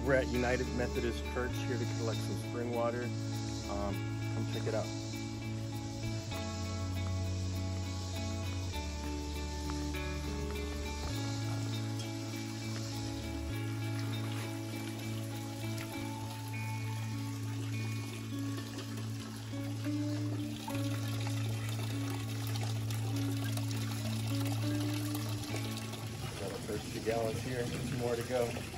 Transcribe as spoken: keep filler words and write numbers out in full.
We're at United Methodist Church here to collect some spring water. Um, come check it out. Got our first two gallons here, two more to go.